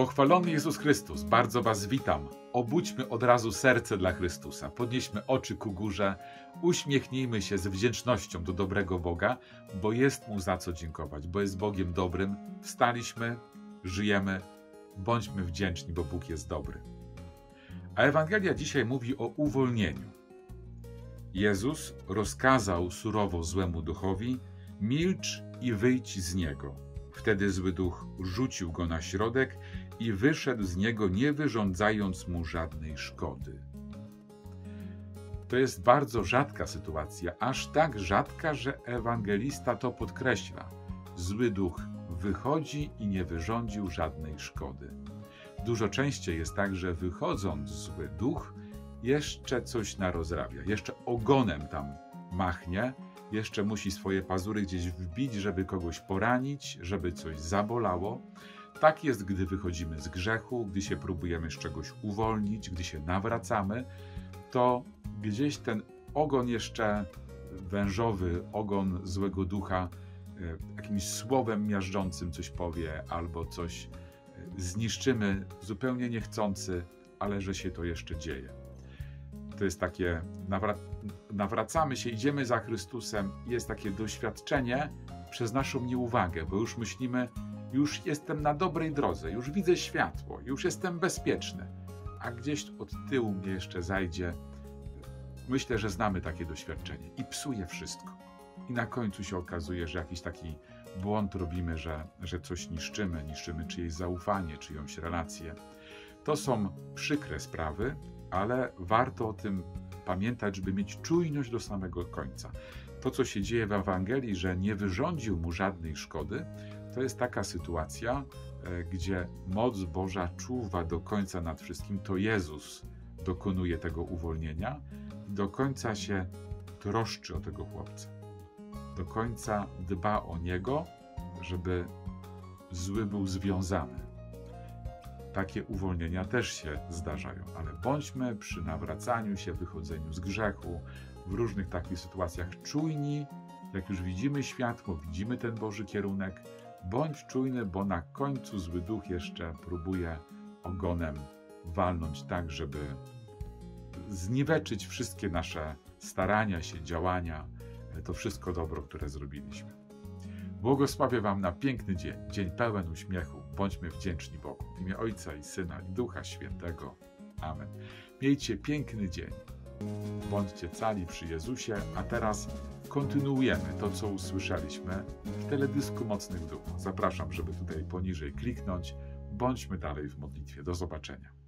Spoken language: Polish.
Pochwalony Jezus Chrystus, bardzo Was witam. Obudźmy od razu serce dla Chrystusa, podnieśmy oczy ku górze, uśmiechnijmy się z wdzięcznością do dobrego Boga, bo jest Mu za co dziękować, bo jest Bogiem dobrym. Wstaliśmy, żyjemy, bądźmy wdzięczni, bo Bóg jest dobry. A Ewangelia dzisiaj mówi o uwolnieniu. Jezus rozkazał surowo złemu duchowi: milcz i wyjdź z niego. Wtedy zły duch rzucił go na środek i wyszedł z niego, nie wyrządzając mu żadnej szkody. To jest bardzo rzadka sytuacja, aż tak rzadka, że ewangelista to podkreśla. Zły duch wychodzi i nie wyrządził żadnej szkody. Dużo częściej jest tak, że wychodząc zły duch jeszcze coś narozrabia, jeszcze ogonem tam machnie, jeszcze musi swoje pazury gdzieś wbić, żeby kogoś poranić, żeby coś zabolało. Tak jest, gdy wychodzimy z grzechu, gdy się próbujemy z czegoś uwolnić, gdy się nawracamy, to gdzieś ten ogon jeszcze wężowy, ogon złego ducha jakimś słowem miażdżącym coś powie albo coś zniszczymy zupełnie niechcący, ale że się to jeszcze dzieje. To jest takie, nawracamy się, idziemy za Chrystusem, jest takie doświadczenie przez naszą nieuwagę, bo już myślimy, już jestem na dobrej drodze, już widzę światło, już jestem bezpieczny, a gdzieś od tyłu mnie jeszcze zajdzie. Myślę, że znamy takie doświadczenie i psuje wszystko. I na końcu się okazuje, że jakiś taki błąd robimy, że coś niszczymy czyjeś zaufanie, czyjąś relację. To są przykre sprawy, ale warto o tym pamiętać, żeby mieć czujność do samego końca. To, co się dzieje w Ewangelii, że nie wyrządził mu żadnej szkody, to jest taka sytuacja, gdzie moc Boża czuwa do końca nad wszystkim. To Jezus dokonuje tego uwolnienia i do końca się troszczy o tego chłopca. Do końca dba o niego, żeby zły był związany. Takie uwolnienia też się zdarzają, ale bądźmy przy nawracaniu się, wychodzeniu z grzechu, w różnych takich sytuacjach czujni. Jak już widzimy światło, widzimy ten Boży kierunek, bądź czujny, bo na końcu zły duch jeszcze próbuje ogonem walnąć tak, żeby zniweczyć wszystkie nasze starania się, działania, to wszystko dobro, które zrobiliśmy. Błogosławię Wam na piękny dzień, dzień pełen uśmiechu. Bądźmy wdzięczni Bogu. W imię Ojca i Syna i Ducha Świętego. Amen. Miejcie piękny dzień. Bądźcie cali przy Jezusie, a teraz kontynuujemy to, co usłyszeliśmy w teledysku Mocnych Duchów. Zapraszam, żeby tutaj poniżej kliknąć. Bądźmy dalej w modlitwie. Do zobaczenia.